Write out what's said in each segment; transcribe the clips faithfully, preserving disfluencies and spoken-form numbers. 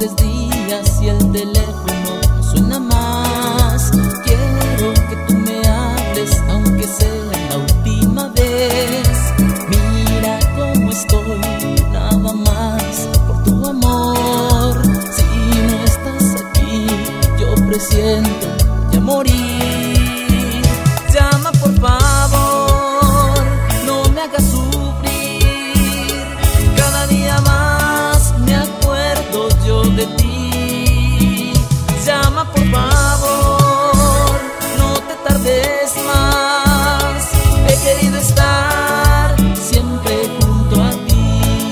tres días y el teléfono no suena más. Quiero que tú me hables, aunque sea la última vez. Mira cómo estoy, nada más por tu amor. Si no estás aquí, yo presiento ya morir. Llama por favor, no me hagas sufrir. Cada día más me acuerdo yo de ti. Llama por favor, no te tardes más. He querido estar siempre junto a ti.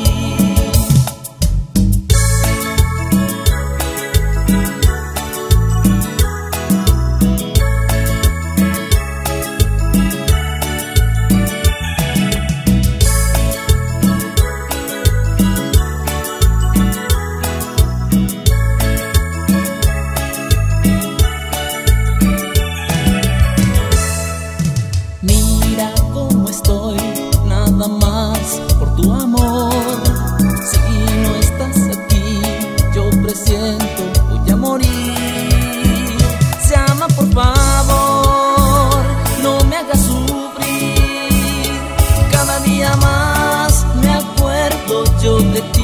Mira cómo estoy, nada más por tu amor. Si no estás aquí, yo presiento voy a morir. Llama por favor, no me hagas sufrir. Cada día más me acuerdo yo de ti.